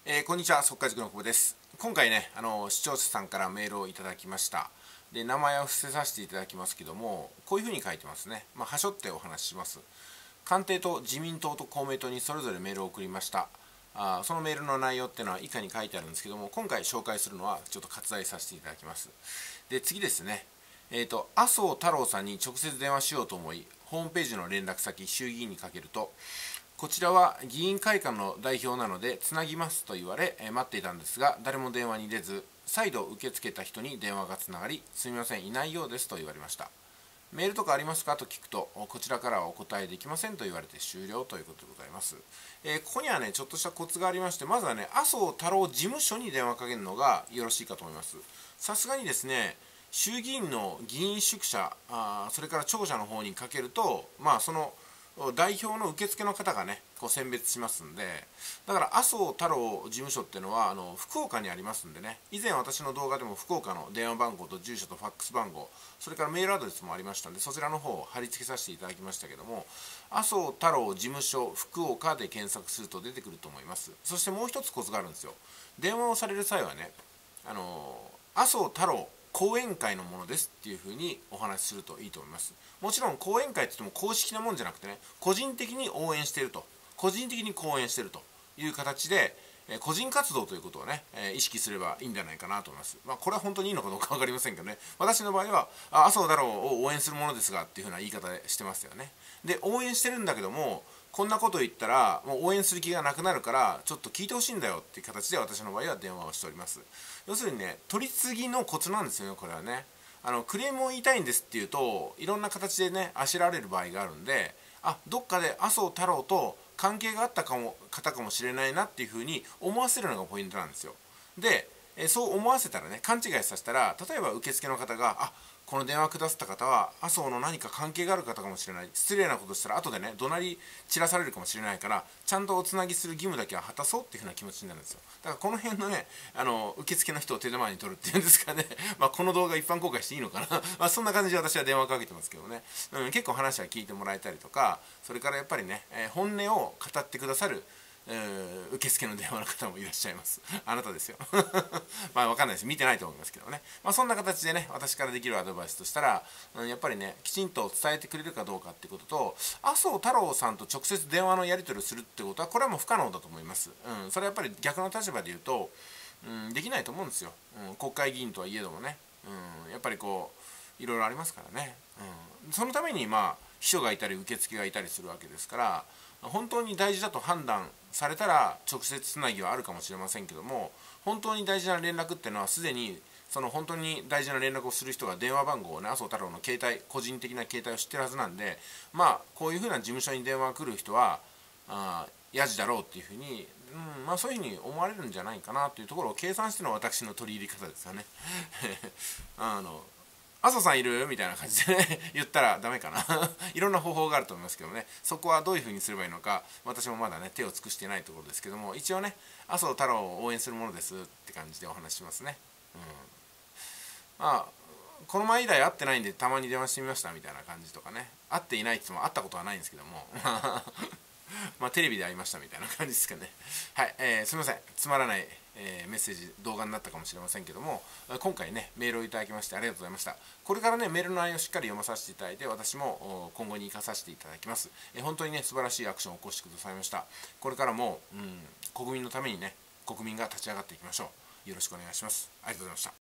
こんにちは、速稼塾の久保です。今回ね、視聴者さんからメールをいただきました。で、名前を伏せさせていただきますけども、こういうふうに書いてますね。はしょってお話しします。官邸と自民党と公明党にそれぞれメールを送りました。そのメールの内容っていうのは以下に書いてあるんですけども、今回紹介するのはちょっと割愛させていただきます。で、次ですね。麻生太郎さんに直接電話しようと思い、ホームページの連絡先、衆議院にかけると、こちらは議員会館の代表なのでつなぎますと言われ待っていたんですが、誰も電話に出ず、再度受け付けた人に電話がつながり、すみません、いないようですと言われました。メールとかありますかと聞くと、こちらからはお答えできませんと言われて終了ということでございます。ここにはね、ちょっとしたコツがありまして、まずはね、麻生太郎事務所に電話かけるのがよろしいかと思います。さすがにですね、衆議院の議員宿舎、それから庁舎の方にかけると、その代表の受付の方がね、こう選別しますんで、だから麻生太郎事務所っていうのは福岡にありますんでね、以前私の動画でも福岡の電話番号と住所とファックス番号、それからメールアドレスもありましたんで、そちらの方を貼り付けさせていただきましたけども、麻生太郎事務所福岡で検索すると出てくると思います。そしてもう一つコツがあるんですよ。電話をされる際はね、麻生太郎講演会のものですっていうふうにお話しするといいと思います。もちろん講演会って言っても公式なもんじゃなくてね、個人的に応援していると、個人的に講演しているという形で、個人活動ということをね、意識すればいいんじゃないかなと思います。これは本当にいいのかどうか分かりませんけどね、私の場合は麻生太郎を応援するものですがっていうふうな言い方してますよね。で、応援してるんだけども、こんなことを言ったらもう応援する気がなくなるからちょっと聞いてほしいんだよっていう形で私の場合は電話をしております。要するにね、取り次ぎのコツなんですよね、これはね。クレームを言いたいんですっていうといろんな形でねあしらわれる場合があるんで、どっかで麻生太郎と関係があった方かもしれないなっていうふうに思わせるのがポイントなんですよ。で、そう思わせたらね、勘違いさせたら、例えば受付の方がこの電話くださった方は麻生の何か関係がある方かもしれない、失礼なことしたら後でね怒鳴り散らされるかもしれないから、ちゃんとおつなぎする義務だけは果たそうっていうふうな気持ちになるんですよ。だからこの辺のね、受付の人を手玉に取るっていうんですかねこの動画一般公開していいのかなそんな感じで私は電話かけてますけどね、結構話は聞いてもらえたりとか、それからやっぱりね、本音を語ってくださる受付の電話の方もいらっしゃいます。あなたですよ。わかんないです。見てないと思いますけどね。そんな形でね、私からできるアドバイスとしたら、やっぱりね、きちんと伝えてくれるかどうかってことと、麻生太郎さんと直接電話のやり取りをするってことは、これはもう不可能だと思います。それはやっぱり逆の立場で言うと、できないと思うんですよ。国会議員とはいえどもね。やっぱりこう、いろいろありますからね。そのために秘書がいたり受付がいたりするわけですから、本当に大事だと判断されたら直接つなぎはあるかもしれませんけども、本当に大事な連絡っていうのはすでにその本当に大事な連絡をする人が電話番号をね、麻生太郎の携帯、個人的な携帯を知ってるはずなんで、こういうふうな事務所に電話が来る人はやじだろうっていうふうに、そういうふうに思われるんじゃないかなというところを計算しての私の取り入れ方ですよね。麻生さんいるみたいな感じでね言ったらダメかないろんな方法があると思いますけどね、そこはどういうふうにすればいいのか私もまだね手を尽くしていないところですけども、一応ね麻生太郎を応援するものですって感じでお話ししますね。この前以来会ってないんでたまに電話してみましたみたいな感じとかね、会っていないって言っても会ったことはないんですけどもテレビで会いましたみたいな感じですかね。はい、すみません、つまらない、メッセージ動画になったかもしれませんけども、今回ねメールをいただきましてありがとうございました。これからねメールの内容をしっかり読まさせていただいて、私も今後に生かさせていただきます。本当にね素晴らしいアクションを起こしてくださいました。これからも、国民のためにね、国民が立ち上がっていきましょう。よろしくお願いします。ありがとうございました。